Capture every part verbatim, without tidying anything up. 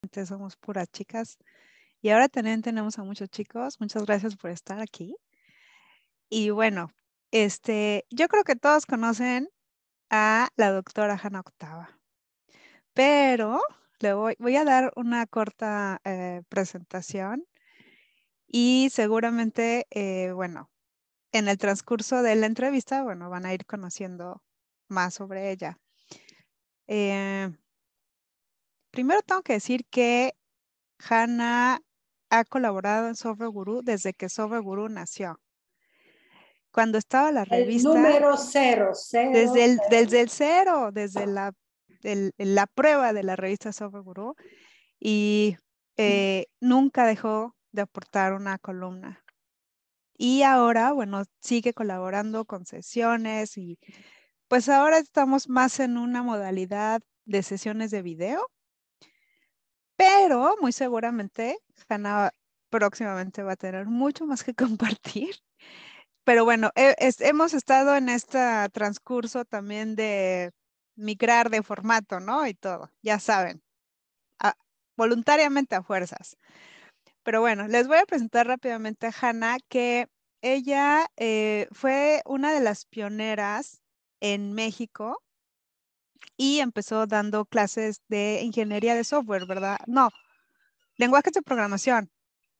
Antes somos puras chicas y ahora también tenemos a muchos chicos. Muchas gracias por estar aquí. Y bueno, este, yo creo que todos conocen a la doctora Hanna Octava, pero le voy, voy a dar una corta eh, presentación y seguramente, eh, bueno, en el transcurso de la entrevista, bueno, van a ir conociendo más sobre ella. Eh, primero tengo que decir que Hanna ha colaborado en Software Guru desde que Software Guru nació. Cuando estaba la El revista... número cero, cero. Desde el, cero. desde el cero, desde la, el, la prueba de la revista Software Guru, y eh, nunca dejó de aportar una columna. Y ahora, bueno, sigue colaborando con sesiones y pues ahora estamos más en una modalidad de sesiones de video, pero muy seguramente Hanna próximamente va a tener mucho más que compartir. Pero bueno, he- es- hemos estado en este transcurso también de migrar de formato, ¿no? Y todo, ya saben, a- voluntariamente a fuerzas. Pero bueno, les voy a presentar rápidamente a Hanna, que ella eh, fue una de las pioneras en México y empezó dando clases de ingeniería de software, ¿verdad? No, lenguajes de programación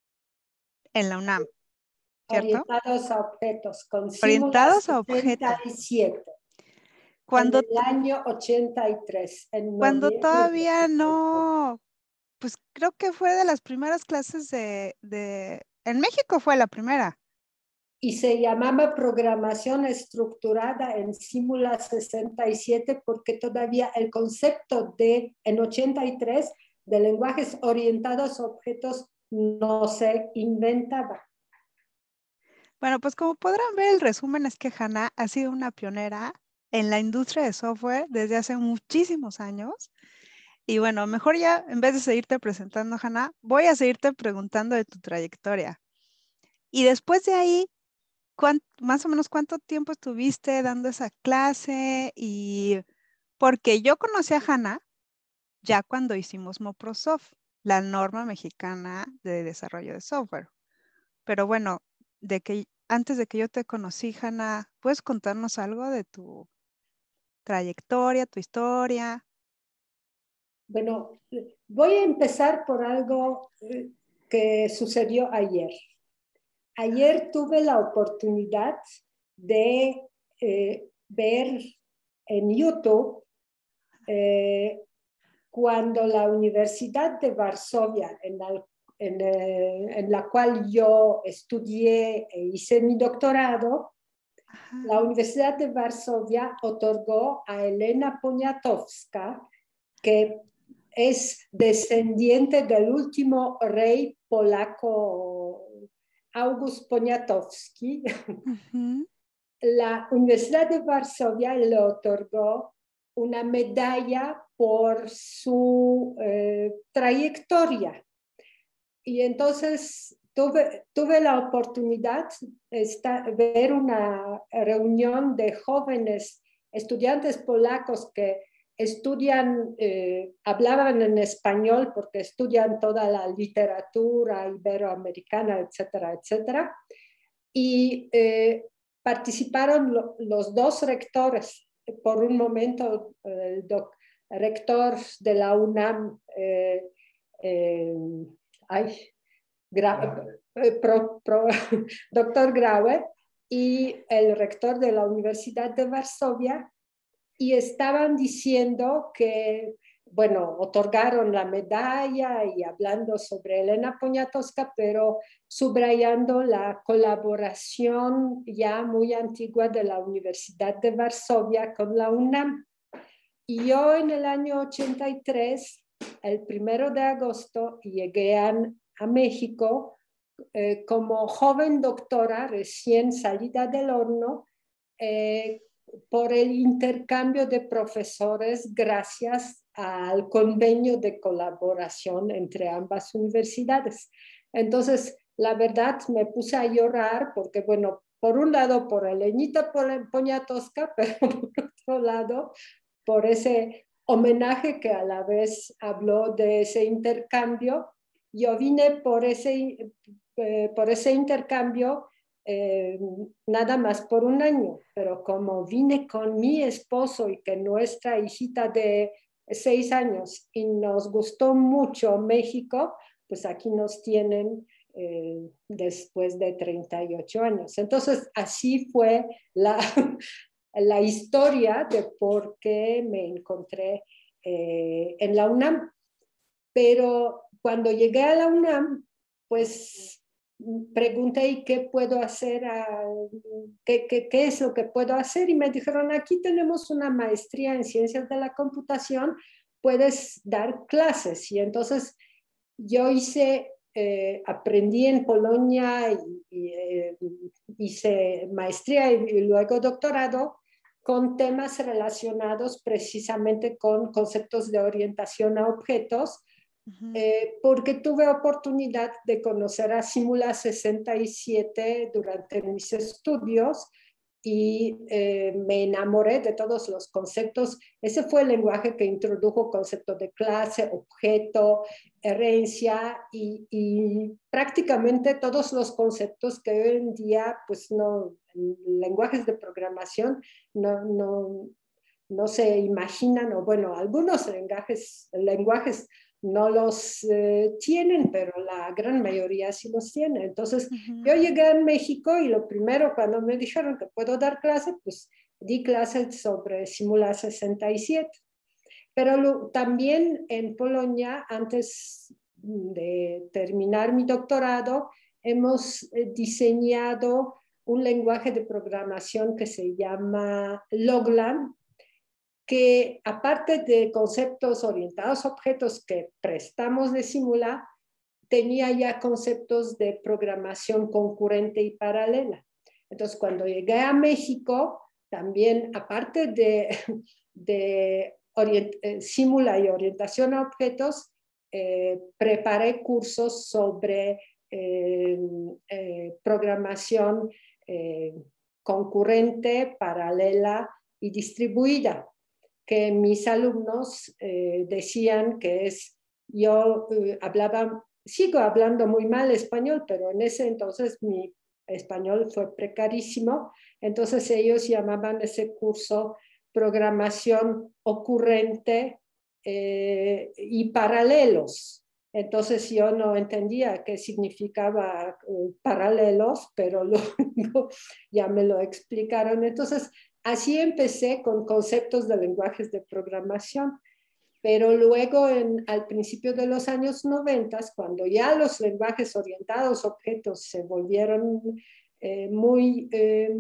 en la UNAM, ¿cierto? Orientados a objetos, con Simula Orientados a sesenta objetos. y siete en Cuando, el año ochenta y tres, en cuando noviembre. todavía no, pues creo que fue de las primeras clases de, de, en México fue la primera. Y se llamaba programación estructurada en Simula sesenta y siete porque todavía el concepto de, en ochenta y tres, de lenguajes orientados a objetos no se inventaba. Bueno, pues como podrán ver, el resumen es que Hanna ha sido una pionera en la industria de software desde hace muchísimos años. Y bueno, mejor ya, en vez de seguirte presentando, Hanna, voy a seguirte preguntando de tu trayectoria. Y después de ahí, ¿cuán- más o menos cuánto tiempo estuviste dando esa clase? Y porque yo conocí a Hanna ya cuando hicimos MoProSoft, la norma mexicana de desarrollo de software. Pero bueno, de que antes de que yo te conocí, Hanna, ¿puedes contarnos algo de tu trayectoria, tu historia? Bueno, voy a empezar por algo que sucedió ayer. Ayer tuve la oportunidad de eh, ver en YouTube eh, cuando la Universidad de Varsovia, en la, en, eh, en la cual yo estudié e hice mi doctorado, Ajá. la Universidad de Varsovia otorgó a Elena Poniatowska, que es descendiente del último rey polaco, August Poniatowski. Uh-huh. La Universidad de Varsovia le otorgó una medalla por su eh, trayectoria. Y entonces tuve, tuve la oportunidad de ver una reunión de jóvenes estudiantes polacos que estudian, eh, hablaban en español porque estudian toda la literatura iberoamericana, etcétera, etcétera. Y eh, participaron lo, los dos rectores. Por un momento, el, doc, el rector de la UNAM, eh, eh, ay, Gra, eh, pro, pro, doctor Graue, y el rector de la Universidad de Varsovia, y estaban diciendo que, bueno, otorgaron la medalla y hablando sobre Elena Poniatowska, pero subrayando la colaboración ya muy antigua de la Universidad de Varsovia con la UNAM. Y yo en el año ochenta y tres, el primero de agosto, llegué a, a México eh, como joven doctora recién salida del horno, eh, por el intercambio de profesores gracias al convenio de colaboración entre ambas universidades. Entonces, la verdad, me puse a llorar porque, bueno, por un lado por Elenita Poniatowska, pero por otro lado por ese homenaje que a la vez habló de ese intercambio. Yo vine por ese, eh, por ese intercambio eh, nada más por un año, pero como vine con mi esposo y que nuestra hijita de seis años y nos gustó mucho México, pues aquí nos tienen eh, después de treinta y ocho años. Entonces, así fue la, la historia de por qué me encontré eh, en la UNAM. Pero cuando llegué a la UNAM, pues pregunté, ¿y qué puedo hacer? A, ¿qué, qué, ¿Qué es lo que puedo hacer? Y me dijeron, aquí tenemos una maestría en ciencias de la computación, puedes dar clases. Y entonces yo hice, eh, aprendí en Polonia y, y eh, hice maestría y, y luego doctorado con temas relacionados precisamente con conceptos de orientación a objetos, Ujú. eh, porque tuve oportunidad de conocer a Simula sesenta y siete durante mis estudios y eh, me enamoré de todos los conceptos. Ese fue el lenguaje que introdujo conceptos de clase, objeto, herencia y, y prácticamente todos los conceptos que hoy en día, pues no, en lenguajes de programación no, no, no se imaginan, o bueno, algunos lenguajes, lenguajes no los eh, tienen, pero la gran mayoría sí los tiene. Entonces, Ujú. yo llegué a México y lo primero cuando me dijeron que puedo dar clase, pues di clases sobre Simula sesenta y siete. Pero lo, también en Polonia, antes de terminar mi doctorado, hemos eh, diseñado un lenguaje de programación que se llama Loglan, que aparte de conceptos orientados a objetos que prestamos de Simula, tenía ya conceptos de programación concurrente y paralela. Entonces, cuando llegué a México, también aparte de, de orient, eh, Simula y orientación a objetos, eh, preparé cursos sobre eh, eh, programación eh, concurrente, paralela y distribuida, que mis alumnos eh, decían que es, yo eh, hablaba, sigo hablando muy mal español, pero en ese entonces mi español fue precarísimo, entonces ellos llamaban ese curso programación ocurrente eh, y paralelos. Entonces yo no entendía qué significaba eh, paralelos, pero luego ya me lo explicaron. Entonces, así empecé con conceptos de lenguajes de programación, pero luego en, al principio de los años noventa, cuando ya los lenguajes orientados a objetos se volvieron eh, muy, eh,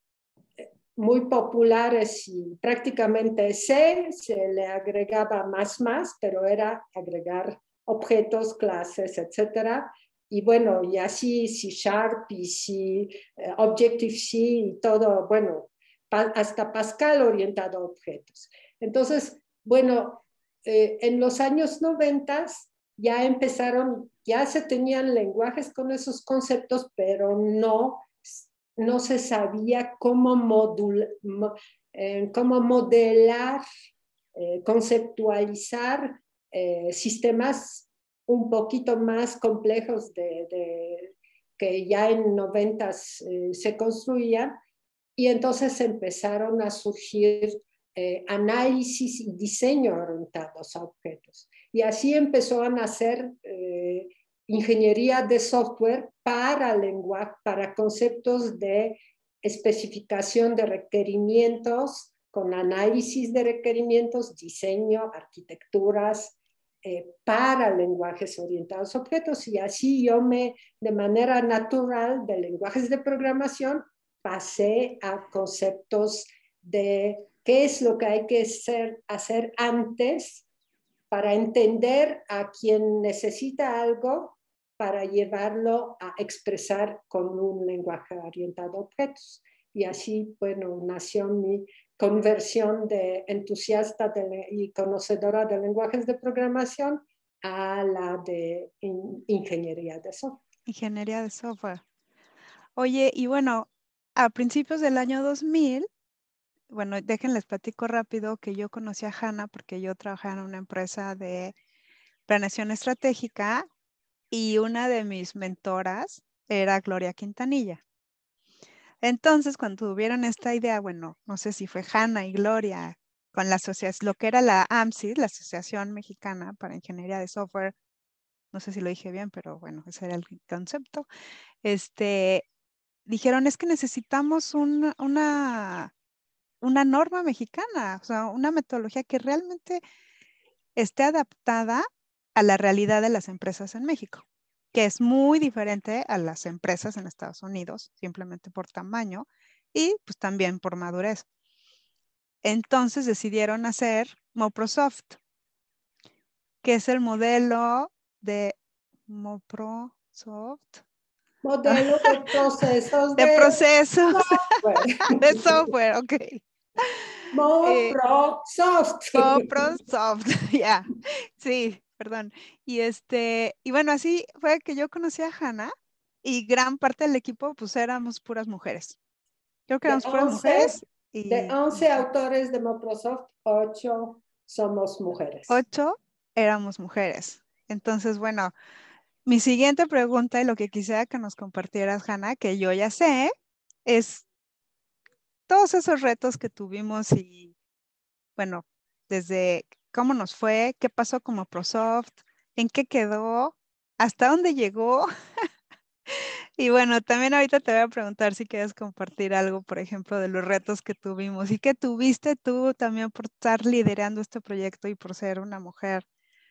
muy populares y prácticamente C, se le agregaba más más, pero era agregar objetos, clases, etcétera. Y bueno, y así C Sharp y C, eh, Objective-C y todo, bueno, hasta Pascal orientado a objetos. Entonces, bueno, eh, en los años noventa ya empezaron, ya se tenían lenguajes con esos conceptos, pero no, no se sabía cómo, modul, eh, cómo modelar, eh, conceptualizar eh, sistemas un poquito más complejos de, de que ya en noventas eh, se construían, y entonces empezaron a surgir eh, análisis y diseño orientados a objetos. Y así empezó a nacer eh, ingeniería de software para lenguaje, para conceptos de especificación de requerimientos, con análisis de requerimientos, diseño, arquitecturas, eh, para lenguajes orientados a objetos. Y así yo me, de manera natural, de lenguajes de programación, pasé a conceptos de qué es lo que hay que hacer, hacer antes para entender a quien necesita algo, para llevarlo a expresar con un lenguaje orientado a objetos. Y así, bueno, nació mi conversión de entusiasta de, y conocedora de lenguajes de programación a la de in, ingeniería de software. Ingeniería de software. Oye, y bueno, a principios del año dos mil bueno, déjenles platico rápido que yo conocí a Hannah porque yo trabajaba en una empresa de planeación estratégica y una de mis mentoras era Gloria Quintanilla. Entonces, cuando tuvieron esta idea, bueno, no sé si fue Hannah y Gloria con la asociación, lo que era la A M S I, la Asociación Mexicana para Ingeniería de Software, no sé si lo dije bien, pero bueno, ese era el concepto. Este, dijeron, es que necesitamos un- una, una norma mexicana, o sea, una metodología que realmente esté adaptada a la realidad de las empresas en México, que es muy diferente a las empresas en Estados Unidos, simplemente por tamaño y pues también por madurez. Entonces decidieron hacer MoProsoft, que es el modelo de MoProsoft, Modelo de procesos de de procesos software. de software, ok. Eh, MoProsoft. MoProsoft, ya, sí, perdón. Y este, y bueno, así fue que yo conocí a Hannah y gran parte del equipo, pues éramos puras mujeres. Creo que De éramos puras once, mujeres de y once ujú, autores de Microsoft, ocho somos mujeres. ocho éramos mujeres. Entonces, bueno, mi siguiente pregunta y lo que quisiera que nos compartieras, Hannah, que yo ya sé, es todos esos retos que tuvimos y, bueno, desde cómo nos fue, qué pasó como ProSoft, en qué quedó, hasta dónde llegó. Y bueno, también ahorita te voy a preguntar si quieres compartir algo, por ejemplo, de los retos que tuvimos y que tuviste tú también por estar liderando este proyecto y por ser una mujer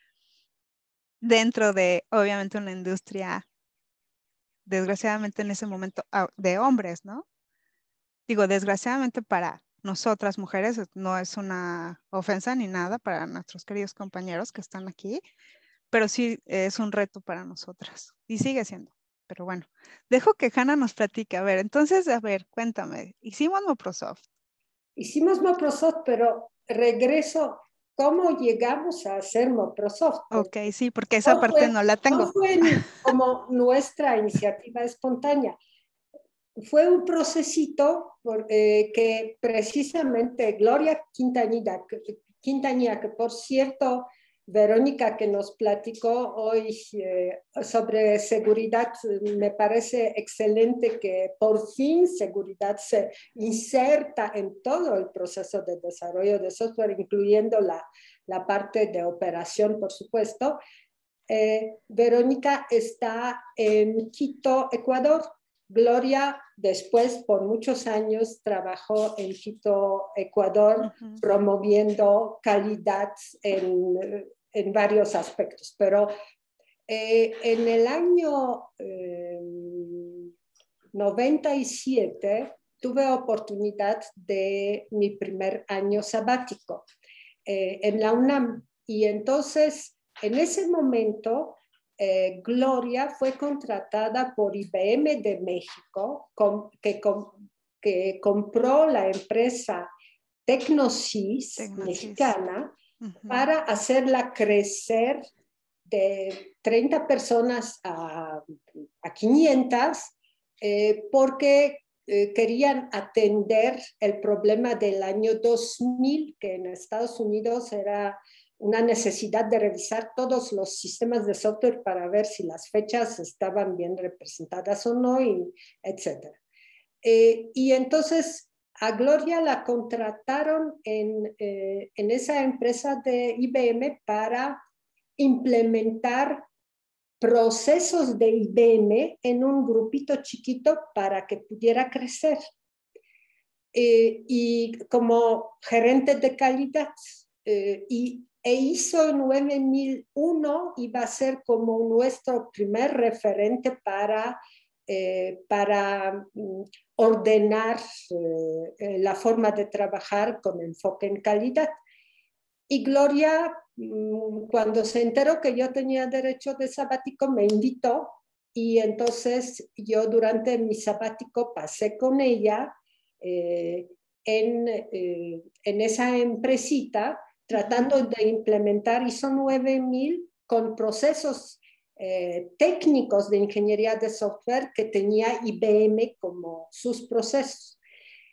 dentro de, obviamente, una industria, desgraciadamente en ese momento, ah, de hombres, ¿no? Digo, desgraciadamente para nosotras mujeres, eh, no es una ofensa ni nada para nuestros queridos compañeros que están aquí, pero sí es un reto para nosotras y sigue siendo. Pero bueno, dejo que Hannah nos platique. A ver, entonces, a ver, cuéntame. Hicimos Microsoft. Hicimos Microsoft, pero regreso, ¿cómo llegamos a hacer Microsoft? Ok, Porque sí, porque esa no parte fue, no la no tengo. fue como nuestra iniciativa espontánea. Fue un procesito por, eh, que precisamente Gloria Quintanilla, que, Quintanilla, que por cierto, Verónica que nos platicó hoy eh, sobre seguridad, me parece excelente que por fin seguridad se inserta en todo el proceso de desarrollo de software, incluyendo la, la parte de operación, por supuesto. Eh, Verónica está en Quito, Ecuador. Gloria, después, por muchos años, trabajó en Quito, Ecuador, Ujú. promoviendo calidad en, en varios aspectos. Pero eh, en el año eh, noventa y siete tuve oportunidad de mi primer año sabático eh, en la UNAM. Y entonces, en ese momento, eh, Gloria fue contratada por I B M de México, com, que, com, que compró la empresa Tecnosys Tecnosis. mexicana Ujú. para hacerla crecer de treinta personas a, a quinientas, eh, porque eh, querían atender el problema del año dos mil, que en Estados Unidos era una necesidad de revisar todos los sistemas de software para ver si las fechas estaban bien representadas o no, y etcétera. Eh, y entonces a Gloria la contrataron en, eh, en esa empresa de I B M para implementar procesos de I B M en un grupito chiquito para que pudiera crecer. Eh, y como gerente de calidad, eh, y, e ISO nueve mil uno iba a ser como nuestro primer referente para, eh, para um, ordenar eh, la forma de trabajar con enfoque en calidad. Y Gloria, cuando se enteró que yo tenía derecho de sabático, me invitó, y entonces yo durante mi sabático pasé con ella eh, en, eh, en esa empresita Ujú. tratando de implementar ISO nueve mil con procesos eh, técnicos de ingeniería de software que tenía I B M como sus procesos.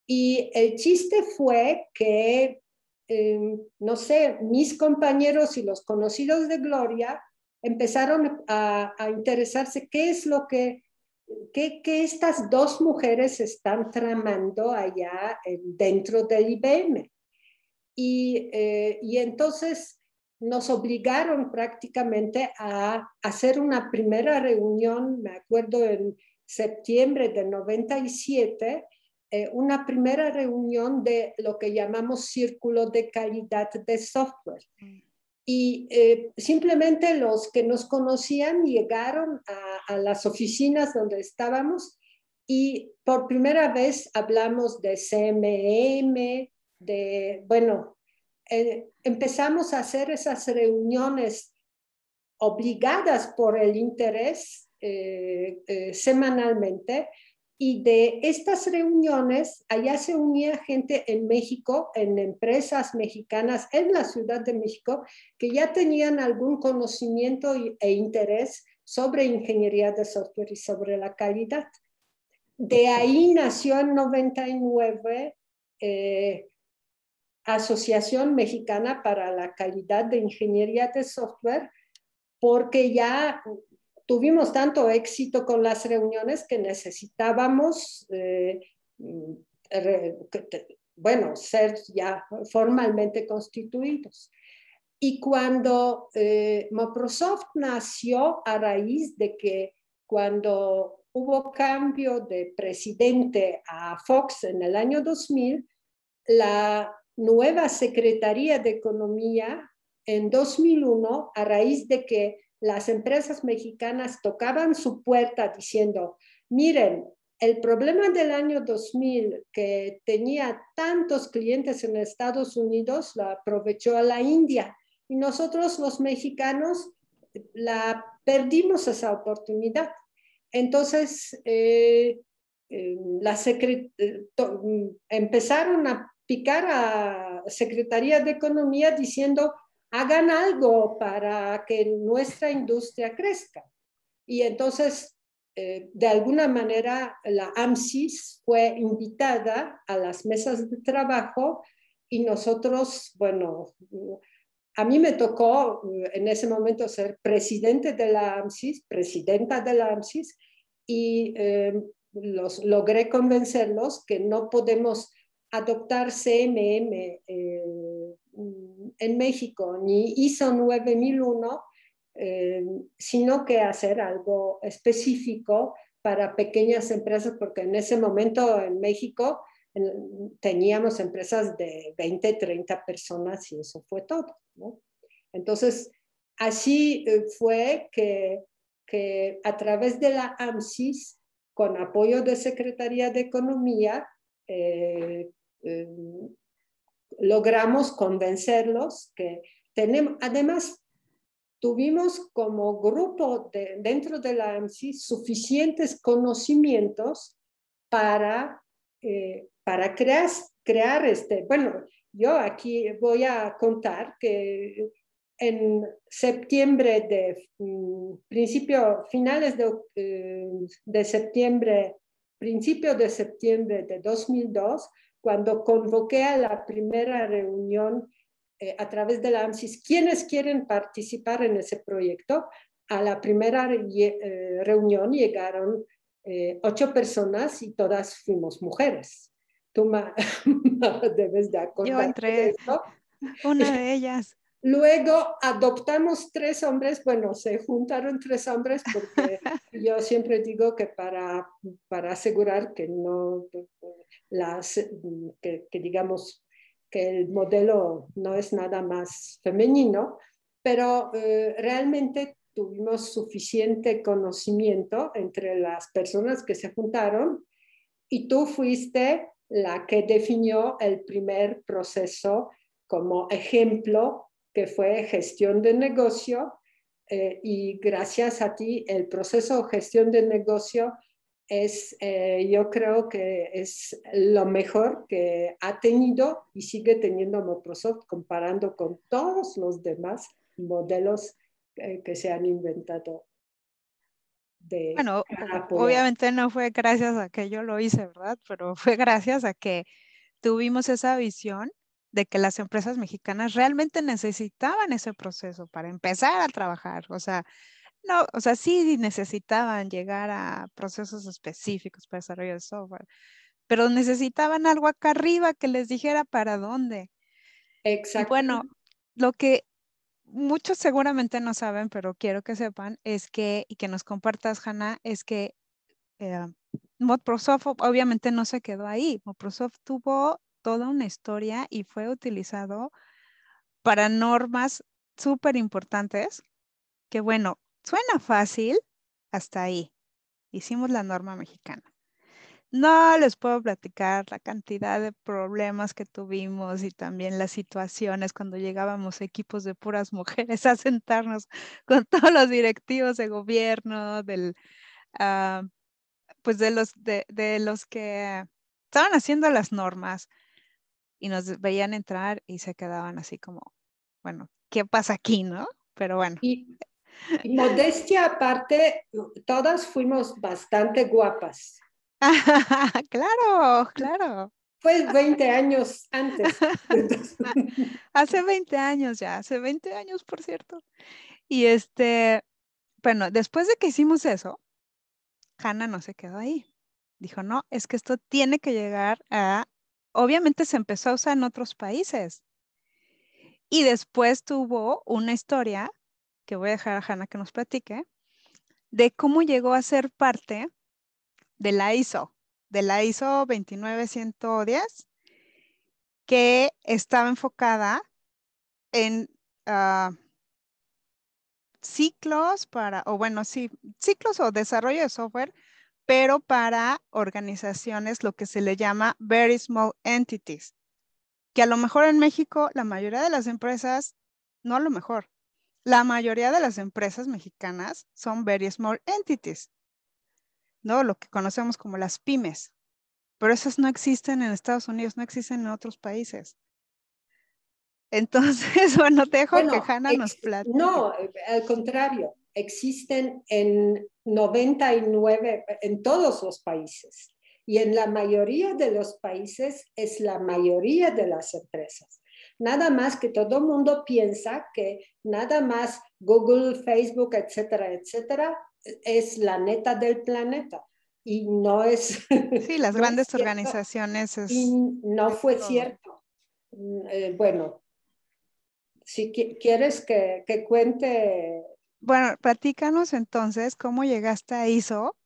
Y el chiste fue que, eh, no sé, mis compañeros y los conocidos de Gloria empezaron a, a interesarse qué es lo que, qué, qué estas dos mujeres están tramando allá dentro del I B M. Y, eh, y entonces nos obligaron prácticamente a hacer una primera reunión, me acuerdo en septiembre de noventa y siete, eh, una primera reunión de lo que llamamos Círculo de Calidad de Software. Y eh, simplemente los que nos conocían llegaron a, a las oficinas donde estábamos y por primera vez hablamos de C M M, de, bueno, eh, empezamos a hacer esas reuniones obligadas por el interés eh, eh, semanalmente, y de estas reuniones allá se unía gente en México, en empresas mexicanas en la Ciudad de México, que ya tenían algún conocimiento e interés sobre ingeniería de software y sobre la calidad. De ahí nació en noventa y nueve eh, Asociación Mexicana para la Calidad de Ingeniería de Software, porque ya tuvimos tanto éxito con las reuniones que necesitábamos, eh, re, bueno, ser ya formalmente constituidos. Y cuando eh, Microsoft nació a raíz de que cuando hubo cambio de presidente a Fox en el año dos mil, la nueva Secretaría de Economía en dos mil uno, a raíz de que las empresas mexicanas tocaban su puerta diciendo, miren, el problema del año dos mil, que tenía tantos clientes en Estados Unidos, lo aprovechó a la India. Y nosotros los mexicanos la perdimos esa oportunidad. Entonces, eh, eh, la secret empezaron a picar a Secretaría de Economía diciendo, hagan algo para que nuestra industria crezca. Y entonces, eh, de alguna manera, la AMSIS fue invitada a las mesas de trabajo y nosotros, bueno, a mí me tocó en ese momento ser presidente de la AMSIS, presidenta de la AMSIS, y eh, los, logré convencerlos que no podemos adoptar C M M eh, en México, ni I S O nueve mil uno, eh, sino que hacer algo específico para pequeñas empresas, porque en ese momento en México en, teníamos empresas de veinte, treinta personas y eso fue todo, ¿no? Entonces, así eh, fue que, que a través de la AMSIS, con apoyo de Secretaría de Economía, eh, eh, logramos convencerlos que tenemos, además, tuvimos como grupo de, dentro de la AMSIS suficientes conocimientos para, eh, para crear, crear este, bueno, yo aquí voy a contar que en septiembre de, um, principio, finales de, uh, de septiembre, principio de septiembre de dos mil dos, cuando convoqué a la primera reunión eh, a través de la AMSIS, ¿quiénes quieren participar en ese proyecto? A la primera eh, reunión llegaron eh, ocho personas y todas fuimos mujeres. Tú ma, debes de acordarte. Yo entré, de esto. una de ellas. Luego adoptamos tres hombres, bueno, se juntaron tres hombres porque yo siempre digo que para, para asegurar que no, las, que, que digamos que el modelo no es nada más femenino, pero eh, realmente tuvimos suficiente conocimiento entre las personas que se juntaron y tú fuiste la que definió el primer proceso como ejemplo, que fue gestión de negocio, eh, y gracias a ti el proceso de gestión de negocio es, eh, yo creo que es lo mejor que ha tenido y sigue teniendo Microsoft comparando con todos los demás modelos eh, que se han inventado. de Bueno, apoyar. obviamente no fue gracias a que yo lo hice, ¿verdad? Pero fue gracias a que tuvimos esa visión de que las empresas mexicanas realmente necesitaban ese proceso para empezar a trabajar. O sea, no, o sea, sí necesitaban llegar a procesos específicos para desarrollo de software, pero necesitaban algo acá arriba que les dijera para dónde. Y bueno, Exactamente. lo que muchos seguramente no saben, pero quiero que sepan, es que, y que nos compartas, Hannah, es que eh, Microsoft obviamente no se quedó ahí. Microsoft tuvo toda una historia y fue utilizado para normas súper importantes, que bueno, suena fácil hasta ahí. Hicimos la norma mexicana. No les puedo platicar la cantidad de problemas que tuvimos y también las situaciones cuando llegábamos equipos de puras mujeres a sentarnos con todos los directivos de gobierno, del, ah, pues de los, de, de los que estaban haciendo las normas y nos veían entrar y se quedaban así como, bueno, ¿qué pasa aquí, no? Pero bueno. Y, y modestia aparte, todas fuimos bastante guapas. Claro, claro. Pues veinte años antes. Entonces, Hace veinte años ya, hace veinte años, por cierto. Y este, bueno, después de que hicimos eso, Hannah no se quedó ahí. Dijo, no, es que esto tiene que llegar a, obviamente se empezó a usar en otros países. Y después tuvo una historia que voy a dejar a Hannah que nos platique, de cómo llegó a ser parte de la ISO, de la ISO veintinueve ciento diez, que estaba enfocada en uh, ciclos para, o bueno, sí, ciclos o desarrollo de software, pero para organizaciones, lo que se le llama very small entities, que a lo mejor en México la mayoría de las empresas, no a lo mejor, la mayoría de las empresas mexicanas son very small entities, ¿no? Lo que conocemos como las pymes, pero esas no existen en Estados Unidos, no existen en otros países. Entonces, bueno, te dejo que bueno, Hannah nos ex, platique. no, al contrario, existen en noventa y nueve, en todos los países. Y en la mayoría de los países es la mayoría de las empresas. Nada más que todo el mundo piensa que nada más Google, Facebook, etcétera, etcétera, es la neta del planeta. Y no es, Sí, las no es grandes cierto. organizaciones Y es, no es fue todo. cierto. Eh, bueno, si quieres que, que cuente, Bueno, platícanos entonces cómo llegaste a ISO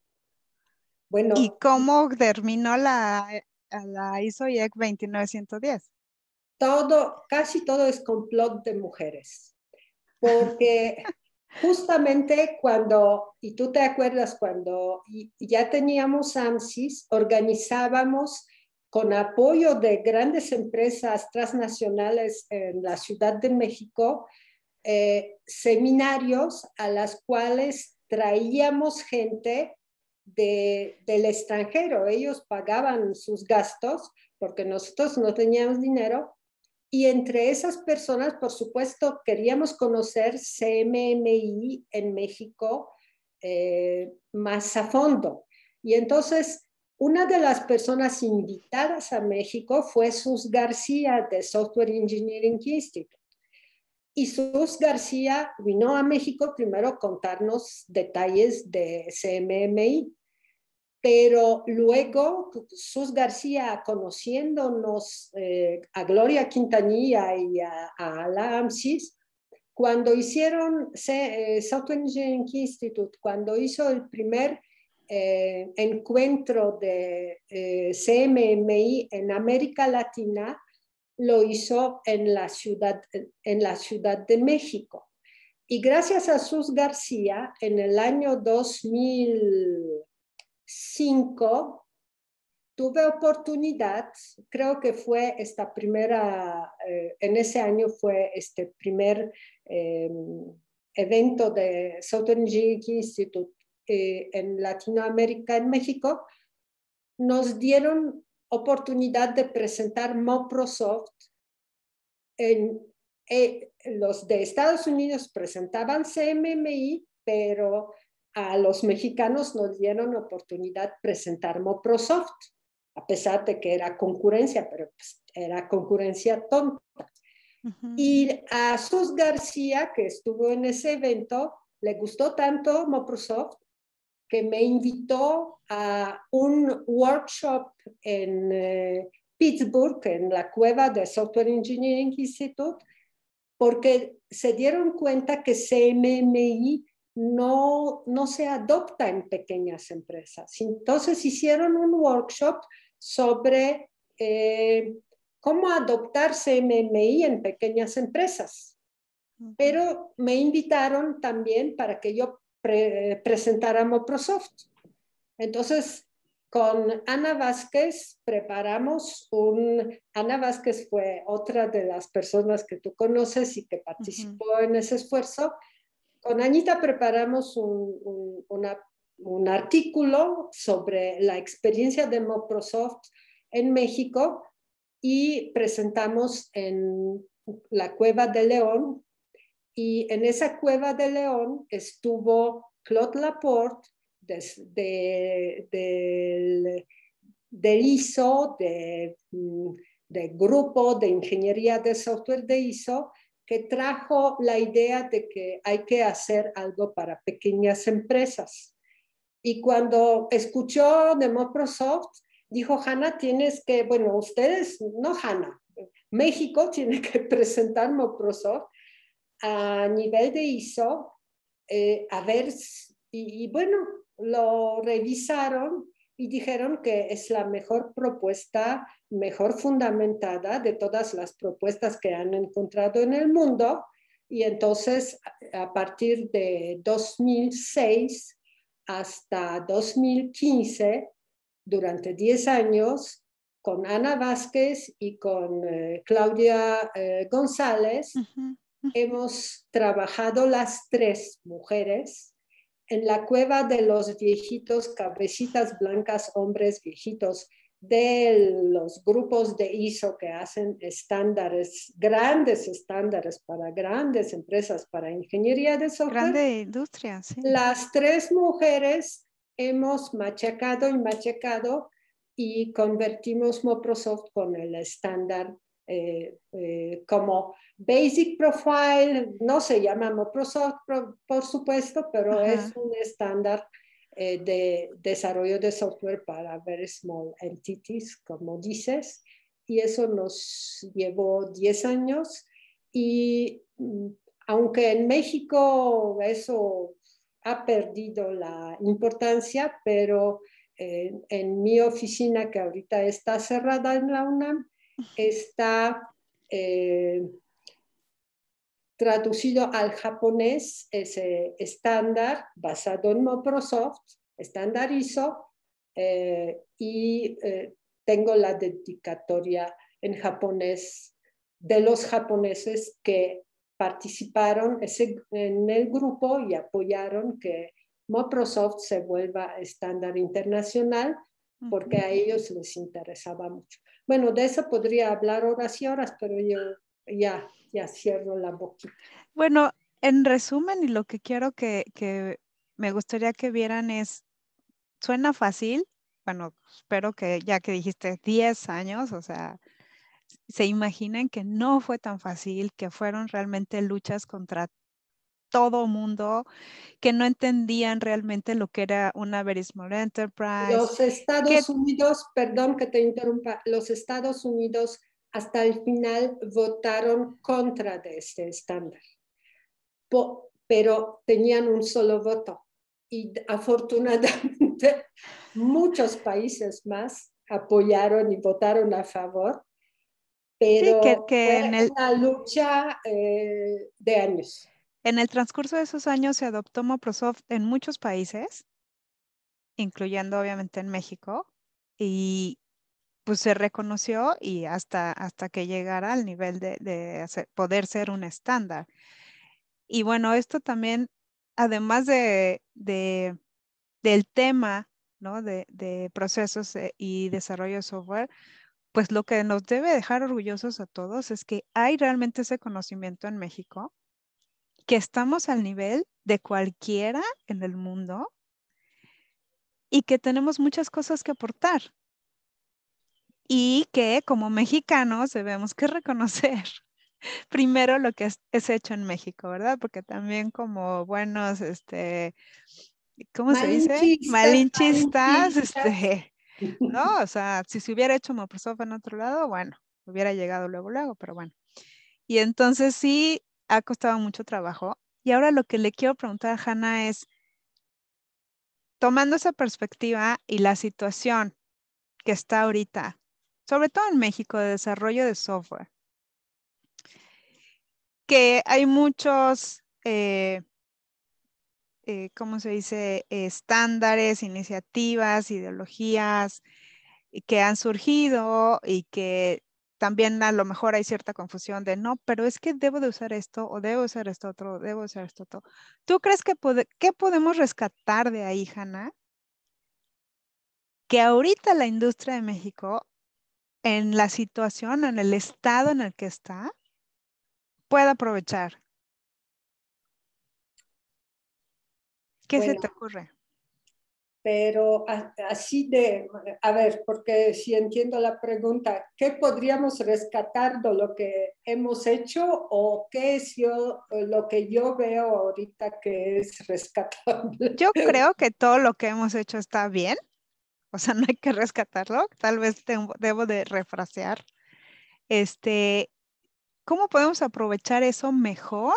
y bueno, cómo terminó la, a la ISO I E C veintinueve diez. todo, casi todo es complot de mujeres, porque justamente cuando, y tú te acuerdas, cuando ya teníamos AMSIS, organizábamos con apoyo de grandes empresas transnacionales en la Ciudad de México, eh, seminarios a las cuales traíamos gente de, del extranjero. Ellos pagaban sus gastos porque nosotros no teníamos dinero. Y entre esas personas, por supuesto, queríamos conocer C M M I en México eh, más a fondo. Y entonces, una de las personas invitadas a México fue Sus García de Software Engineering Institute. Y Sus García vino a México primero a contarnos detalles de C M M I, pero luego Sus García, conociéndonos eh, a Gloria Quintanilla y a, a la AMSIS, cuando hicieron eh, Software Engineering Institute, cuando hizo el primer eh, encuentro de eh, C M M I en América Latina, lo hizo en la ciudad, en la ciudad de México. Y gracias a Sus García, en el año dos mil cinco, tuve oportunidad, creo que fue esta primera, eh, en ese año fue este primer eh, evento de Software Engineering Institute eh, en Latinoamérica, en México, nos dieron oportunidad de presentar Microsoft. En, eh, los de Estados Unidos presentaban C M M I, pero a los mexicanos nos dieron oportunidad de presentar Moprosoft, a pesar de que era concurrencia, pero pues, era concurrencia tonta. Uh-huh. Y a Sus García, que estuvo en ese evento, le gustó tanto Moprosoft que me invitó a un workshop en eh, Pittsburgh, en la cueva de Software Engineering Institute, porque se dieron cuenta que C M M I no, no se adopta en pequeñas empresas. Entonces hicieron un workshop sobre eh, cómo adoptar C M M I en pequeñas empresas. Uh-huh. Pero me invitaron también para que yo pre presentara Moprosoft. Entonces, con Ana Vázquez preparamos un... Ana Vázquez fue otra de las personas que tú conoces y que participó uh-huh. en ese esfuerzo. Con Anita preparamos un, un, una, un artículo sobre la experiencia de Moprosoft en México y presentamos en la Cueva de León. Y en esa Cueva de León estuvo Claude Laporte, de, de, de, del I S O, del de grupo de ingeniería de software de I S O, que trajo la idea de que hay que hacer algo para pequeñas empresas. Y cuando escuchó de Moprosoft, dijo, Hanna, tienes que, bueno, ustedes, no Hanna, México tiene que presentar Moprosoft a nivel de I S O, eh, a ver, y, y bueno, lo revisaron y dijeron que es la mejor propuesta, mejor fundamentada de todas las propuestas que han encontrado en el mundo. Y entonces, a partir de dos mil seis hasta dos mil quince, durante diez años, con Ana Vázquez y con eh, Claudia eh, González, uh-huh. hemos trabajado las tres mujeres en la cueva de los viejitos, cabecitas blancas, hombres viejitos, de los grupos de I S O que hacen estándares, grandes estándares para grandes empresas, para ingeniería de software. Grande industria, sí. Las tres mujeres hemos machacado y machacado y convertimos Moprosoft con el estándar Eh, eh, como Basic Profile, no se llama Moprosoft, por, por supuesto, pero Ajá. es un estándar eh, de desarrollo de software para very small entities, como dices, y eso nos llevó diez años. Y aunque en México eso ha perdido la importancia, pero eh, en mi oficina, que ahorita está cerrada en la UNAM, está eh, traducido al japonés ese estándar basado en Moprosoft, estándar I S O, eh, y eh, tengo la dedicatoria en japonés de los japoneses que participaron ese, en el grupo y apoyaron que Moprosoft se vuelva estándar internacional, porque a ellos les interesaba mucho. Bueno, de eso podría hablar horas y horas, pero yo ya, ya cierro la boquita. Bueno, en resumen, y lo que quiero que, que me gustaría que vieran es, suena fácil, bueno, espero que ya que dijiste diez años, o sea, se imaginen que no fue tan fácil, que fueron realmente luchas contra todo mundo, que no entendían realmente lo que era una very small enterprise. Los Estados que... Unidos, perdón que te interrumpa, los Estados Unidos hasta el final votaron contra de este estándar, po, pero tenían un solo voto y afortunadamente muchos países más apoyaron y votaron a favor, pero sí, que, que fue en el... una lucha eh, de años. En el transcurso de esos años se adoptó Moprosoft en muchos países, incluyendo obviamente en México, y pues se reconoció y hasta, hasta que llegara al nivel de, de hacer, poder ser un estándar. Y bueno, esto también, además de, de, del tema, ¿no? de, de procesos y desarrollo de software, pues lo que nos debe dejar orgullosos a todos es que hay realmente ese conocimiento en México. que estamos al nivel de cualquiera en el mundo y que tenemos muchas cosas que aportar. Y que como mexicanos debemos que reconocer primero lo que es, es hecho en México, ¿verdad? Porque también como buenos, este, ¿cómo se dice? Malinchistas, Malinchistas, malinchistas. este, ¿no? O sea, si se hubiera hecho Microsoft en otro lado, bueno, hubiera llegado luego, luego, pero bueno. Y entonces sí, ha costado mucho trabajo. Y ahora lo que le quiero preguntar a Hannah es, tomando esa perspectiva y la situación que está ahorita, sobre todo en México, de desarrollo de software, que hay muchos, eh, eh, ¿cómo se dice? Estándares, iniciativas, ideologías y que han surgido y que también a lo mejor hay cierta confusión de no, pero es que debo de usar esto o debo usar esto otro, o debo usar esto otro. ¿Tú crees que pode qué podemos rescatar de ahí, Hannah? Que ahorita la industria de México, en la situación, en el estado en el que está, pueda aprovechar. ¿Qué se Bueno, te ocurre? pero a- así de, a ver, porque si entiendo la pregunta, ¿qué podríamos rescatar de lo que hemos hecho o qué es yo, lo que yo veo ahorita que es rescatable? Yo creo que todo lo que hemos hecho está bien, o sea, no hay que rescatarlo, tal vez tengo- debo de refrasear. Este, ¿cómo podemos aprovechar eso mejor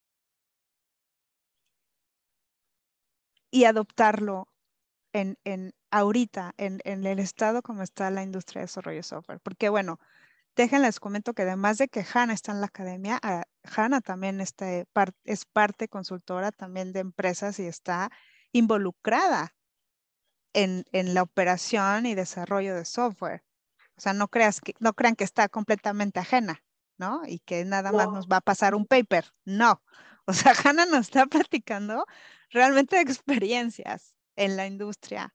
y adoptarlo en, en ahorita, en, en el estado como está la industria de desarrollo de software? Porque bueno, déjenles comento que además de que Hannah está en la academia, ah, Hannah también este, par- es parte consultora también de empresas y está involucrada en, en la operación y desarrollo de software. O sea, no creas que, no crean que está completamente ajena, ¿no? Y que nada más nos No, va a pasar un paper. No. O sea, Hannah nos está platicando realmente de experiencias en la industria.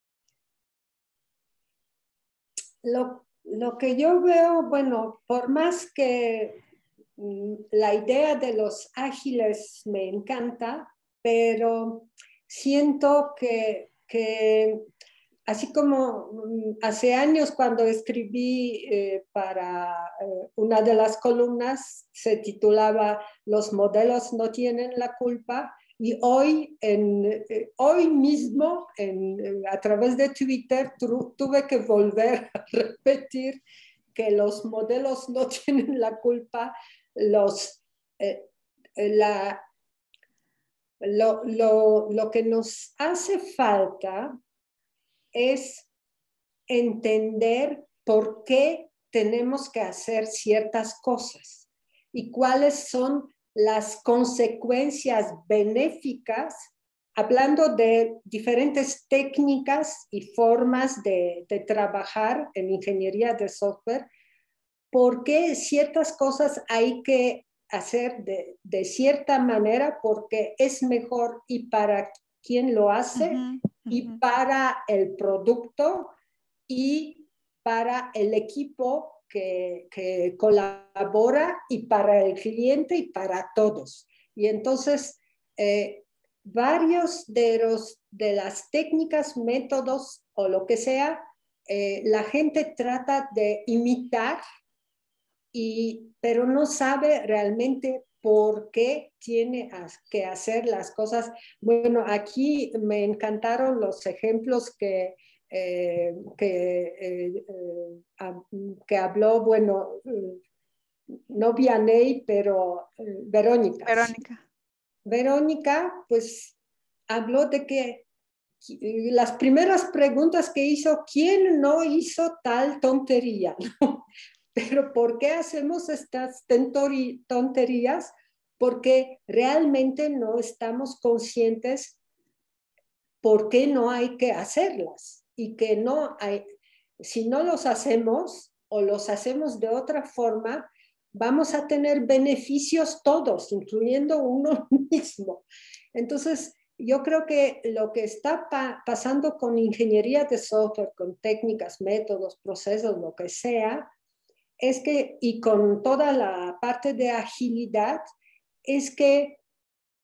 lo, lo que yo veo, bueno, por más que mm, la idea de los ágiles me encanta, pero siento que, que así como mm, hace años cuando escribí eh, para eh, una de las columnas, se titulaba Los modelos no tienen la culpa, y hoy, en, eh, hoy mismo en, eh, a través de Twitter tu, tuve que volver a repetir que los modelos no tienen la culpa, los, eh, la, lo, lo, lo que nos hace falta es entender por qué tenemos que hacer ciertas cosas y cuáles son las consecuencias benéficas, hablando de diferentes técnicas y formas de, de trabajar en ingeniería de software, por qué ciertas cosas hay que hacer de, de cierta manera porque es mejor y para quien lo hace Ujú, y ujú. para el producto y para el equipo que, que colabora y para el cliente y para todos. Y entonces, eh, varios de, los, de las técnicas, métodos o lo que sea, eh, la gente trata de imitar, y, pero no sabe realmente por qué tiene que hacer las cosas. Bueno, aquí me encantaron los ejemplos que, eh, que, eh, eh, que habló, bueno, no Vianey, pero eh, Verónica. Verónica. Verónica, pues habló de que las primeras preguntas que hizo, ¿quién no hizo tal tontería? Pero ¿por qué hacemos estas tonterías? Porque realmente no estamos conscientes por qué no hay que hacerlas y que no hay, si no los hacemos o los hacemos de otra forma, vamos a tener beneficios todos, incluyendo uno mismo. Entonces, yo creo que lo que está pa pasando con ingeniería de software, con técnicas, métodos, procesos, lo que sea, es que, y con toda la parte de agilidad, es que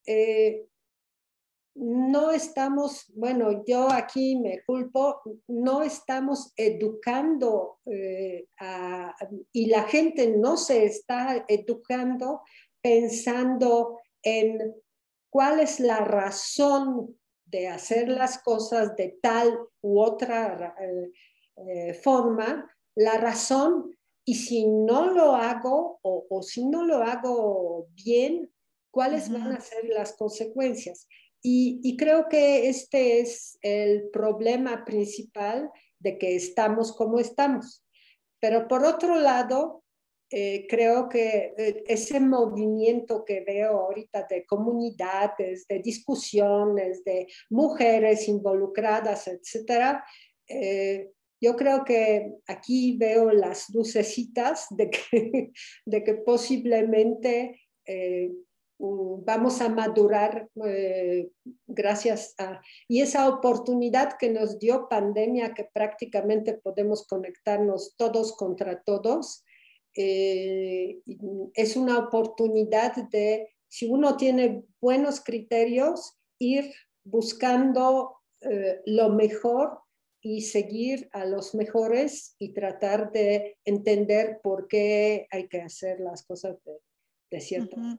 eh, no estamos, bueno, yo aquí me culpo, no estamos educando eh, a, y la gente no se está educando pensando en cuál es la razón de hacer las cosas de tal u otra eh, eh, forma, la razón, y si no lo hago o, o si no lo hago bien, cuáles van Ujú. a ser las consecuencias. Y, y creo que este es el problema principal de que estamos como estamos. Pero por otro lado, eh, creo que eh, ese movimiento que veo ahorita de comunidades, de discusiones, de mujeres involucradas, etcétera, eh, yo creo que aquí veo las lucecitas de que, de que posiblemente eh, vamos a madurar eh, gracias a... Y esa oportunidad que nos dio pandemia, que prácticamente podemos conectarnos todos contra todos, eh, es una oportunidad de, si uno tiene buenos criterios, ir buscando eh, lo mejor y seguir a los mejores y tratar de entender por qué hay que hacer las cosas de, de cierta Ujú. forma.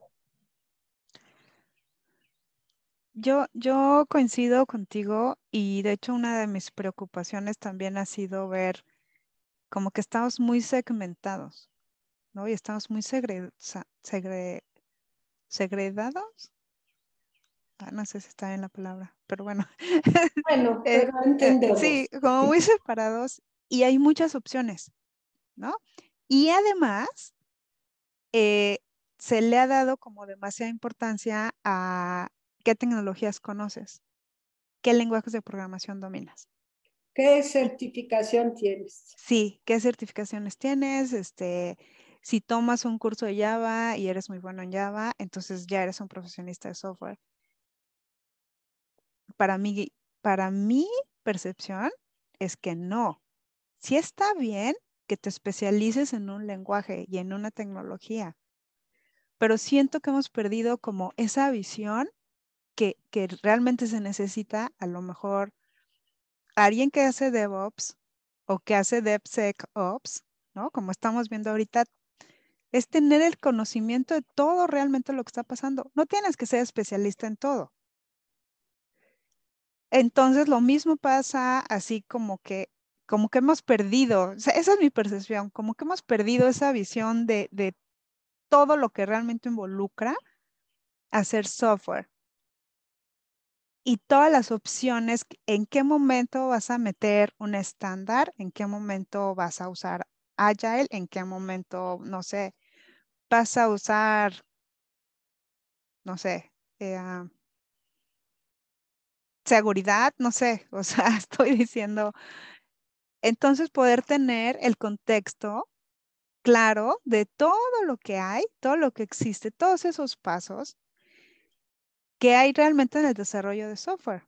Yo, yo coincido contigo y de hecho una de mis preocupaciones también ha sido ver como que estamos muy segmentados, ¿no? Y estamos muy segre, sa- segre- segregados. Ah, no sé si está bien la palabra, pero bueno. Bueno, Eh, pero eh, sí, entendemos. como muy separados y hay muchas opciones, ¿no? Y además, eh, se le ha dado como demasiada importancia a qué tecnologías conoces, qué lenguajes de programación dominas. ¿Qué Y certificación tienes? sí, qué certificaciones tienes, este, si tomas un curso de Java y eres muy bueno en Java, entonces ya eres un profesionista de software. Para mí, para mi percepción es que no. Sí está bien que te especialices en un lenguaje y en una tecnología, pero siento que hemos perdido como esa visión que, que realmente se necesita, a lo mejor alguien que hace DevOps o que hace DevSecOps, ¿no? Como estamos viendo ahorita, es tener el conocimiento de todo realmente lo que está pasando. No tienes que ser especialista en todo. Entonces, lo mismo pasa así como que, como que hemos perdido, o sea, esa es mi percepción, como que hemos perdido esa visión de, de todo lo que realmente involucra hacer software y todas las opciones, en qué momento vas a meter un estándar, en qué momento vas a usar Agile, en qué momento, no sé, vas a usar, no sé, eh, ah, seguridad, no sé, o sea, estoy diciendo, entonces poder tener el contexto claro de todo lo que hay, todo lo que existe, todos esos pasos que hay realmente en el desarrollo de software.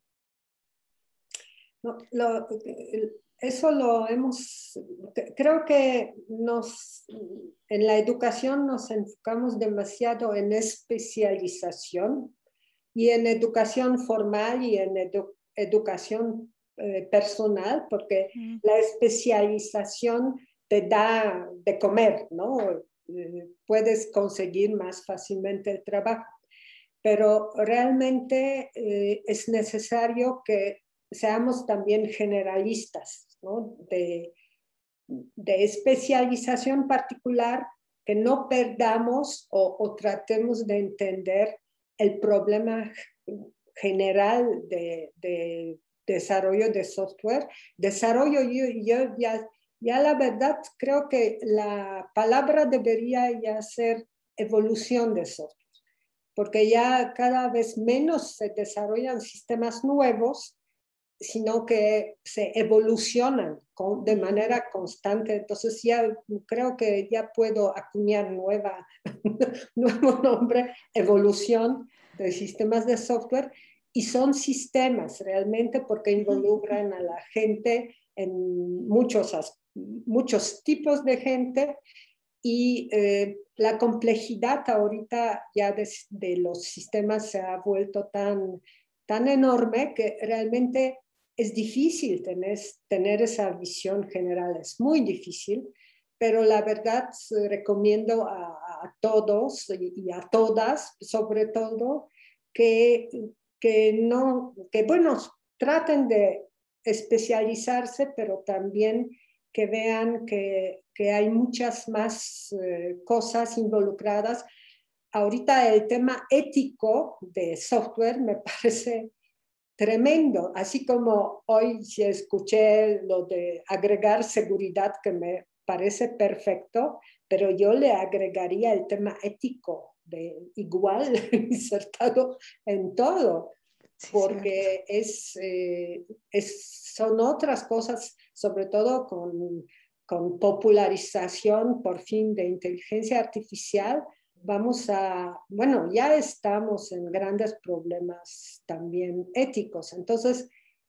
No, lo, eso lo hemos, creo que nos, en la educación nos enfocamos demasiado en especialización y en educación formal y en edu, educación eh, personal, porque Mm, la especialización te da de comer, ¿no? Eh, puedes conseguir más fácilmente el trabajo, pero realmente eh, es necesario que seamos también generalistas, ¿no? De, de especialización particular, que no perdamos o, o tratemos de entender el problema general de, de desarrollo de software. Desarrollo, yo, yo ya, ya la verdad creo que la palabra debería ya ser evolución de software, porque ya cada vez menos se desarrollan sistemas nuevos, sino que se evolucionan con, de ujú. manera constante. Entonces ya creo que ya puedo acuñar nueva, nuevo nombre, evolución de sistemas de software, y son sistemas realmente porque Ujú. involucran a la gente en muchos, muchos tipos de gente, y eh, la complejidad ahorita ya de, de, los sistemas se ha vuelto tan, tan enorme que realmente es difícil tener, tener esa visión general, es muy difícil, pero la verdad recomiendo a, a todos y, y a todas, sobre todo, que, que no, que bueno, traten de especializarse, pero también que vean que, que hay muchas más eh, cosas involucradas. Ahorita el tema ético de software me parece tremendo, así como hoy si escuché lo de agregar seguridad, que me parece perfecto, pero yo le agregaría el tema ético de igual insertado en todo, Sí, cierto. porque es, eh, es, son otras cosas, sobre todo con, con popularización por fin de inteligencia artificial. Vamos a, bueno, ya estamos en grandes problemas también éticos. Entonces,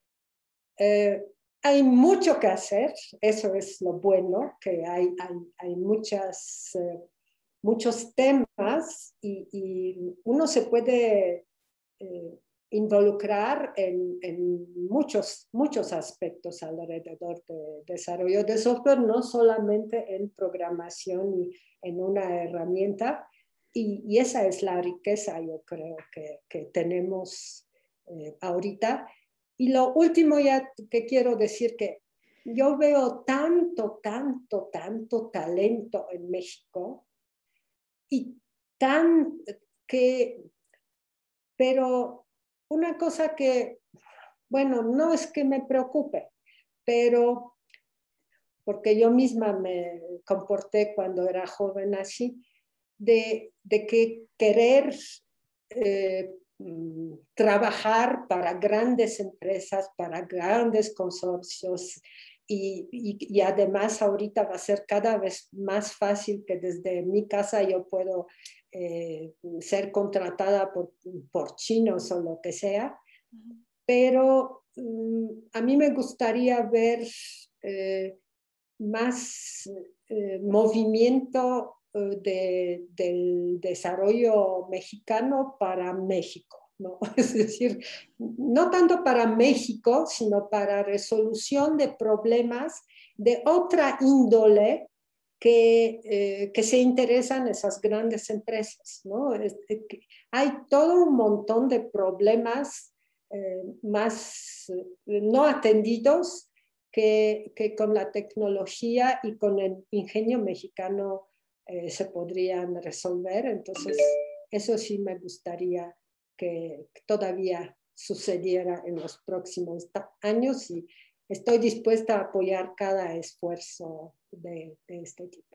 eh, hay mucho que hacer, eso es lo bueno, que hay, hay, hay muchas, eh, muchos temas y, y, uno se puede eh, involucrar en, en, muchos, muchos aspectos alrededor de desarrollo de software, no solamente en programación y en una herramienta. Y, y esa es la riqueza, yo creo, que, que tenemos eh, ahorita. Y lo último ya que quiero decir que yo veo tanto, tanto, tanto talento en México y tan que, pero una cosa que, bueno, no es que me preocupe, pero porque yo misma me comporté cuando era joven así, de, de que querer eh, trabajar para grandes empresas, para grandes consorcios, y, y, y, además ahorita va a ser cada vez más fácil que desde mi casa yo puedo eh, ser contratada por, por chinos o lo que sea, pero um, a mí me gustaría ver eh, más eh, movimiento eh, de, del desarrollo mexicano para México, ¿no? Es decir, no tanto para México, sino para resolución de problemas de otra índole que, eh, que se interesan esas grandes empresas, ¿no? Es, es, hay todo un montón de problemas eh, más eh, no atendidos que, que, con la tecnología y con el ingenio mexicano eh, se podrían resolver. Entonces, eso sí me gustaría que todavía sucediera en los próximos años y estoy dispuesta a apoyar cada esfuerzo de, de este tipo.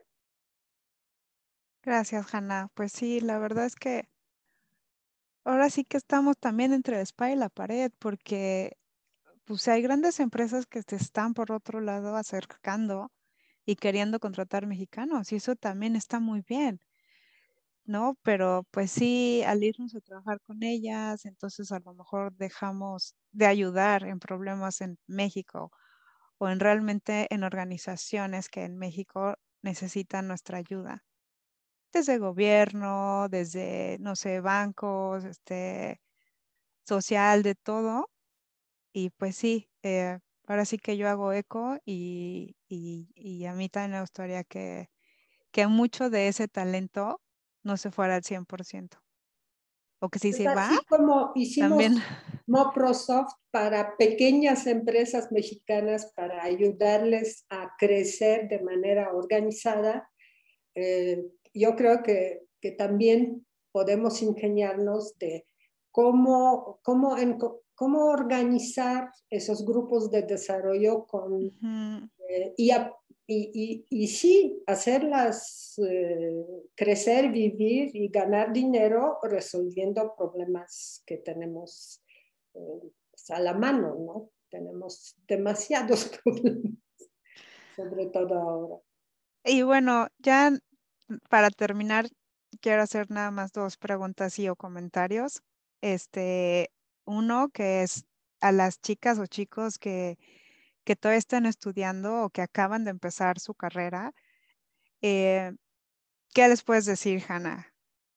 Gracias, Hanna. Pues sí, la verdad es que ahora sí que estamos también entre la espada y la pared, porque pues hay grandes empresas que se están por otro lado acercando y queriendo contratar mexicanos, y eso también está muy bien, ¿no? Pero pues sí, al irnos a trabajar con ellas, entonces a lo mejor dejamos de ayudar en problemas en México o en realmente en organizaciones que en México necesitan nuestra ayuda. Desde gobierno, desde, no sé, bancos, este, social, de todo. Y pues sí, eh, ahora sí que yo hago eco y, y, y a mí también me gustaría que, que mucho de ese talento no se fuera al cien por ciento. O que si Es se va, así como también. hicimos Microsoft para pequeñas empresas mexicanas para ayudarles a crecer de manera organizada. Eh, yo creo que, que también podemos ingeniarnos de cómo, cómo, en, cómo organizar esos grupos de desarrollo con, Ujú. eh, y, a, y, y, y, sí, hacerlas eh, crecer, vivir y ganar dinero resolviendo problemas que tenemos eh, a la mano, ¿no? Tenemos demasiados problemas, sobre todo ahora. Y bueno, ya para terminar, quiero hacer nada más dos preguntas y o comentarios. Este, uno que es a las chicas o chicos que, que todavía están estudiando o que acaban de empezar su carrera. eh, ¿Qué les puedes decir, Hanna?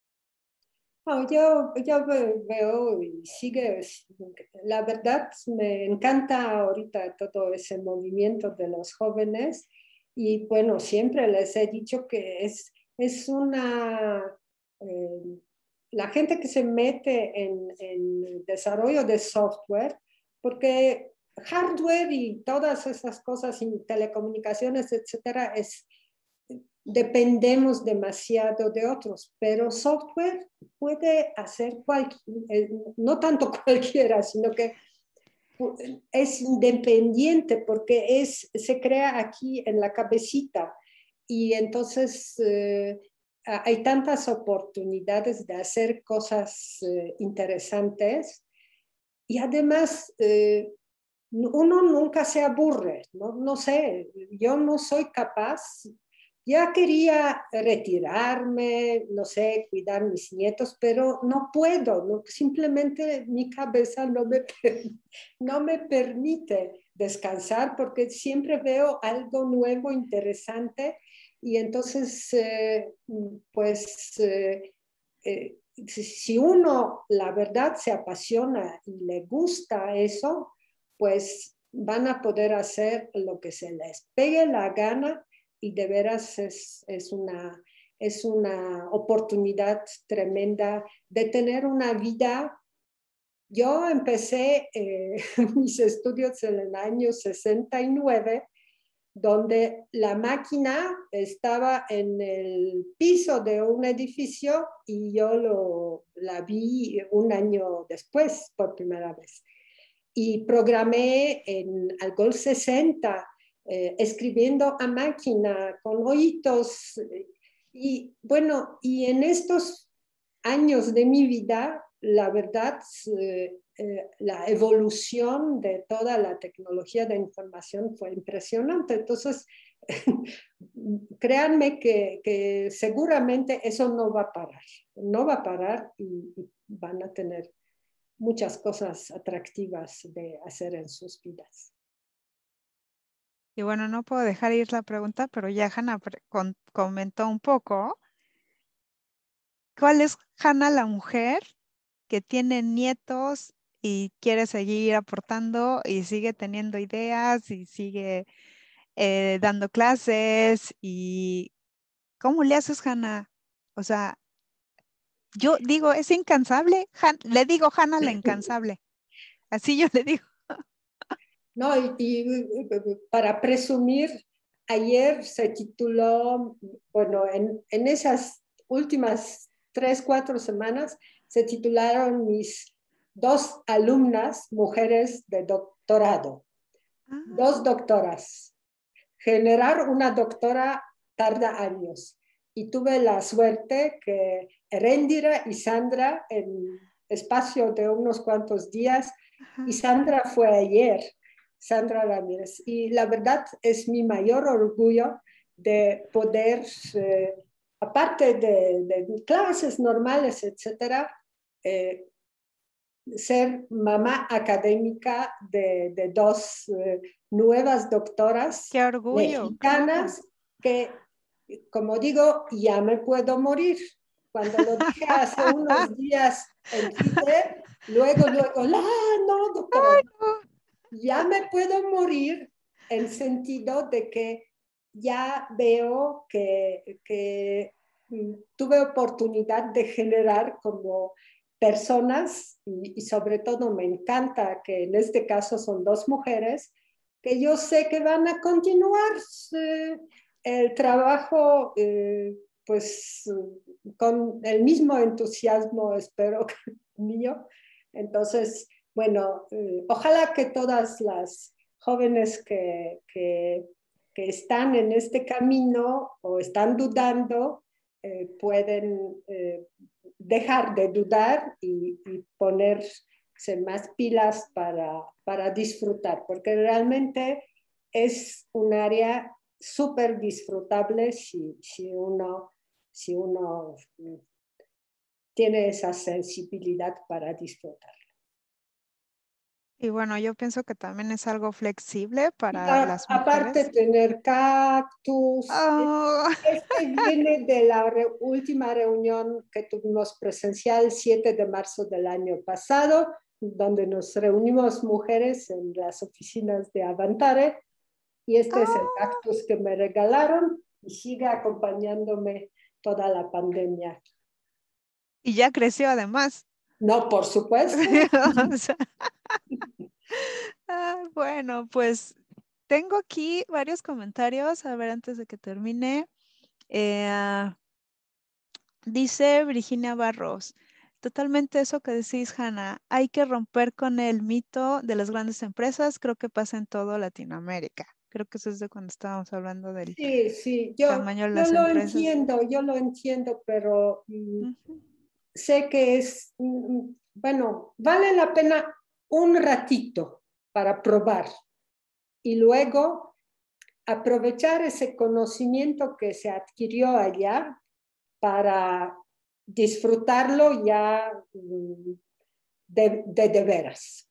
No, yo, yo veo y sigue, la verdad me encanta ahorita todo ese movimiento de los jóvenes y bueno, siempre les he dicho que es, es una, eh, la gente que se mete en, en desarrollo de software, porque hardware y todas esas cosas, y telecomunicaciones, etcétera, es dependemos demasiado de otros, pero software puede hacer cualquier, no tanto cualquiera, sino que es independiente porque es, se crea aquí en la cabecita y entonces eh, hay tantas oportunidades de hacer cosas eh, interesantes y además eh, uno nunca se aburre, ¿no? No sé, yo no soy capaz. Ya quería retirarme, no sé, cuidar mis nietos, pero no puedo, no, simplemente mi cabeza no me, no me permite descansar porque siempre veo algo nuevo, interesante, y entonces, eh, pues, eh, eh, si uno, la verdad, se apasiona y le gusta eso, pues van a poder hacer lo que se les pegue la gana y de veras es, es, una, es una oportunidad tremenda de tener una vida. Yo empecé eh, mis estudios en el año sesenta y nueve, donde la máquina estaba en el piso de un edificio y yo lo, la vi un año después por primera vez. Y programé en Algol sesenta, eh, escribiendo a máquina, con ojitos. Y bueno, y en estos años de mi vida, la verdad, eh, eh, la evolución de toda la tecnología de información fue impresionante. Entonces, créanme que, que seguramente eso no va a parar, no va a parar y, y van a tener muchas cosas atractivas de hacer en sus vidas. Y bueno, no puedo dejar ir la pregunta, pero ya Hanna con, comentó un poco. ¿Cuál es Hanna la mujer que tiene nietos y quiere seguir aportando y sigue teniendo ideas y sigue eh, dando clases? ¿Y cómo le haces, Hanna? O sea, yo digo, es incansable. Han, le digo Hanna la incansable. Así yo le digo. No, y, y para presumir, ayer se tituló, bueno, en, en esas últimas tres, cuatro semanas, se titularon mis dos alumnas, mujeres de doctorado, dos Ah, doctoras. Generar una doctora tarda años. Y tuve la suerte que Erendira y Sandra, en espacio de unos cuantos días, y ajá. Sandra fue ayer, Sandra Ramírez. Y la verdad es mi mayor orgullo de poder, eh, aparte de, de, clases normales, etcétera, eh, ser mamá académica de, de dos eh, nuevas doctoras Qué orgullo, claro. mexicanas que, como digo, ya me puedo morir. Cuando lo dije hace unos días en Twitter, luego, luego, ah, no, doctora, ya me puedo morir en sentido de que ya veo que, que tuve oportunidad de generar como personas y, y, sobre todo me encanta que en este caso son dos mujeres que yo sé que van a continuar eh, el trabajo eh, pues con el mismo entusiasmo, espero, que el mío. Entonces, bueno, eh, ojalá que todas las jóvenes que, que, que, están en este camino o están dudando eh, pueden eh, dejar de dudar y, y ponerse más pilas para, para disfrutar, porque realmente es un área súper disfrutable si, si, uno, si uno tiene esa sensibilidad para disfrutar. Y bueno, yo pienso que también es algo flexible Y para a- las aparte mujeres. tener cactus. Oh, Este viene de la re- última reunión que tuvimos presencial el siete de marzo del año pasado, donde nos reunimos mujeres en las oficinas de Avantare, y este es el oh, cactus que me regalaron y sigue acompañándome toda la pandemia. y ya creció además. No, por supuesto. O sea, ah, bueno, pues tengo aquí varios comentarios. A ver, antes de que termine. Eh, ah, dice Virginia Barros, totalmente eso que decís, Hannah. Hay que romper con el mito de las grandes empresas. Creo que pasa en todo Latinoamérica. Creo que eso es de cuando estábamos hablando del Sí, sí, yo, tamaño de yo las lo empresas. entiendo, yo lo entiendo, pero mm, Ujú. sé que es, mm, bueno, vale la pena un ratito para probar y luego aprovechar ese conocimiento que se adquirió allá para disfrutarlo ya mm, de, de, de veras.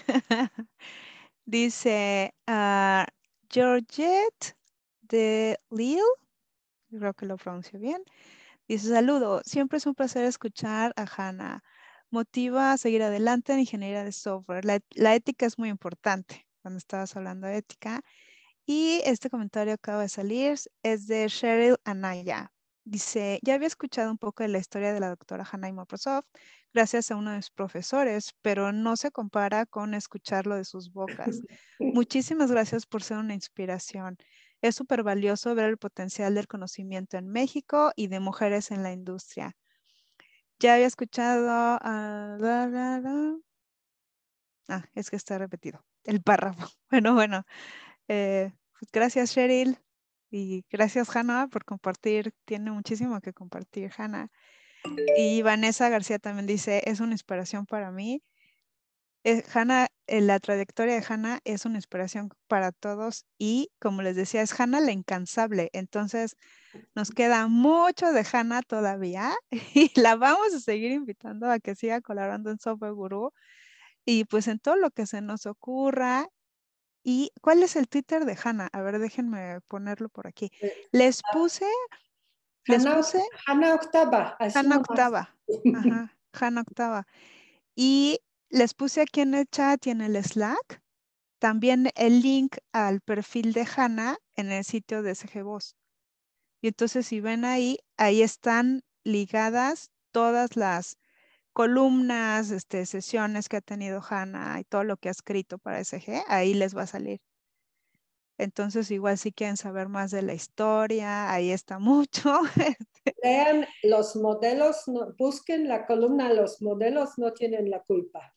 Dice ah, Georgette de Lille, creo que lo pronuncio bien. Dice, saludo, siempre es un placer escuchar a Hannah. Motiva a seguir adelante en ingeniería de software. La, la ética es muy importante cuando estabas hablando de ética. Y este comentario acaba de salir, es de Cheryl Anaya. Dice, ya había escuchado un poco de la historia de la doctora Hannah y Microsoft gracias a uno de sus profesores, pero no se compara con escucharlo de sus bocas. Muchísimas gracias por ser una inspiración. Es súper valioso ver el potencial del conocimiento en México y de mujeres en la industria. Ya había escuchado a... bla, bla, bla. Ah, es que está repetido el párrafo. Bueno, bueno. Eh, pues gracias, Cheryl. Y gracias, Hannah, por compartir. Tiene muchísimo que compartir, Hannah. Y Vanessa García también dice, es una inspiración para mí. Eh, Hannah, eh, la trayectoria de Hannah es una inspiración para todos y como les decía, es Hannah la incansable. Entonces, nos queda mucho de Hannah todavía y la vamos a seguir invitando a que siga colaborando en Software Guru y pues en todo lo que se nos ocurra. ¿Y cuál es el Twitter de Hannah? A ver, déjenme ponerlo por aquí. Les puse, les Hanna, puse Hanna Octava, así Hannah nomás. Octava. Ajá, Hannah Octava. Y les puse aquí en el chat y en el Slack también el link al perfil de Hannah en el sitio de S G Voz. Y entonces si ven ahí, ahí están ligadas todas las columnas, este, sesiones que ha tenido Hannah y todo lo que ha escrito para S G, ahí les va a salir. Entonces, igual si quieren saber más de la historia, ahí está mucho. Lean los modelos, no, busquen la columna, los modelos no tienen la culpa.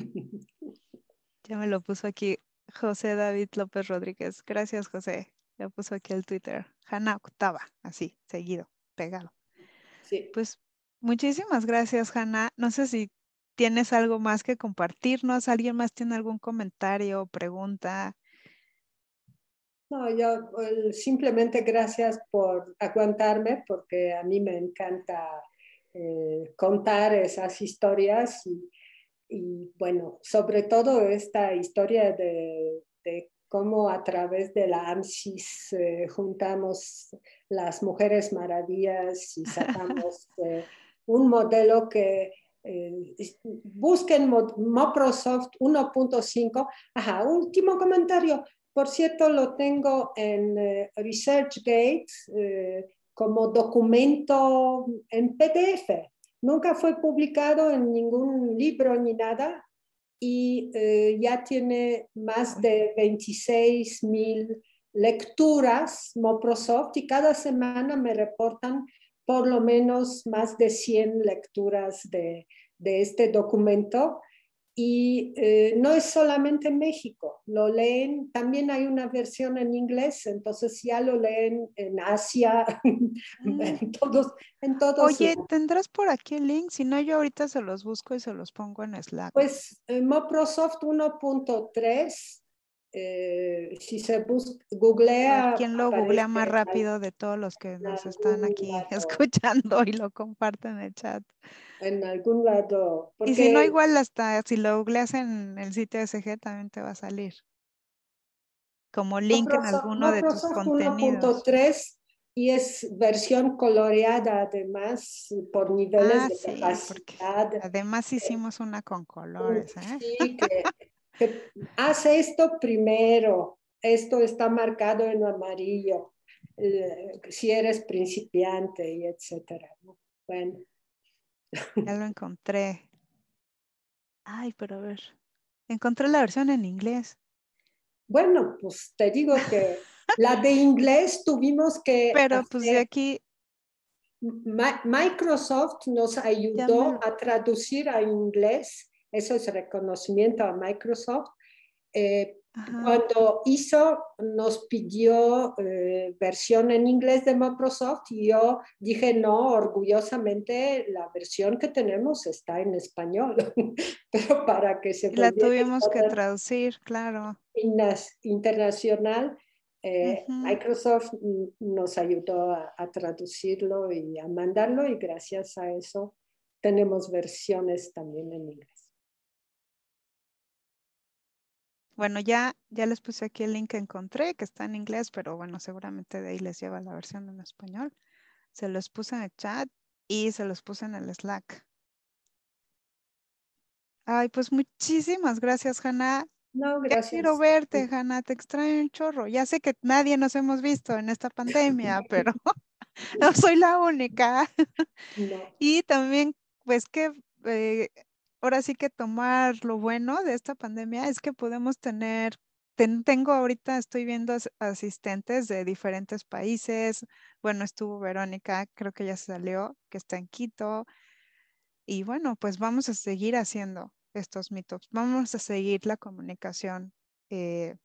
Ya me lo puso aquí José David López Rodríguez. Gracias, José. Ya puso aquí el Twitter. Hannah Octava, así, seguido, pegado. Sí. Pues muchísimas gracias, Hannah. No sé si tienes algo más que compartirnos. ¿Alguien más tiene algún comentario o pregunta? No, yo eh, simplemente gracias por aguantarme porque a mí me encanta eh, contar esas historias y, y, bueno, sobre todo esta historia de, de cómo a través de la AMSIS eh, juntamos las mujeres maravillas y sacamos eh, un modelo que eh, busquen Microsoft uno punto cinco. Ajá, último comentario. Por cierto, lo tengo en eh, ResearchGate eh, como documento en P D F. Nunca fue publicado en ningún libro ni nada y eh, ya tiene más de veintiséis mil lecturas Microsoft y cada semana me reportan por lo menos más de cien lecturas de, de este documento. Y eh, no es solamente en México, lo leen, también hay una versión en inglés, entonces ya lo leen en Asia, Mm, en todos, en todos Oye, lados. ¿tendrás por aquí el link? Si no, yo ahorita se los busco y se los pongo en Slack. Pues eh, Microsoft uno punto tres eh, si se busca, A ver, googlea, ¿quién lo googlea aparece más en rápido de todos los que en nos están algún aquí lado, escuchando y lo comparten en el chat? en algún lado, Y si no, porque igual hasta si lo googleas en el sitio S G también te va a salir como link en Microsoft, alguno de tus Microsoft uno punto contenidos. tres y es versión coloreada además por niveles Ah, de sí, porque capacidad. además eh, hicimos una con colores, ¿eh? Sí, que, que hace esto primero, esto está marcado en amarillo, eh, si eres principiante y etcétera, ¿no? Bueno, Ya lo encontré. Ay, pero a ver, encontré la versión en inglés. bueno, pues te digo que la de inglés tuvimos que Pero pues de hacer. aquí Ma- Microsoft nos ya me ayudó lo... a traducir a inglés, eso es reconocimiento a Microsoft. Eh, Ajá. Cuando hizo, nos pidió eh, versión en inglés de Microsoft y yo dije, no, orgullosamente la versión que tenemos está en español, pero para que se Y la volviera tuvimos que estándar traducir, claro. internacional, eh, Ujú. Microsoft nos ayudó a, a traducirlo y a mandarlo y gracias a eso tenemos versiones también en inglés. Bueno, ya, ya les puse aquí el link que encontré, que está en inglés, pero bueno, seguramente de ahí les lleva la versión en español. Se los puse en el chat y se los puse en el Slack. Ay, pues muchísimas gracias, Hanna. No, Ya quiero gracias. verte, Hanna, te extraño un chorro. Ya sé que nadie nos hemos visto en esta pandemia, pero no soy la única. No. Y también, pues que eh, ahora sí que tomar lo bueno de esta pandemia es que podemos tener, ten- tengo ahorita, estoy viendo as- asistentes de diferentes países. Bueno, estuvo Verónica, creo que ya salió, que está en Quito. Y bueno, pues vamos a seguir haciendo estos meetups, vamos a seguir la comunicación. eh,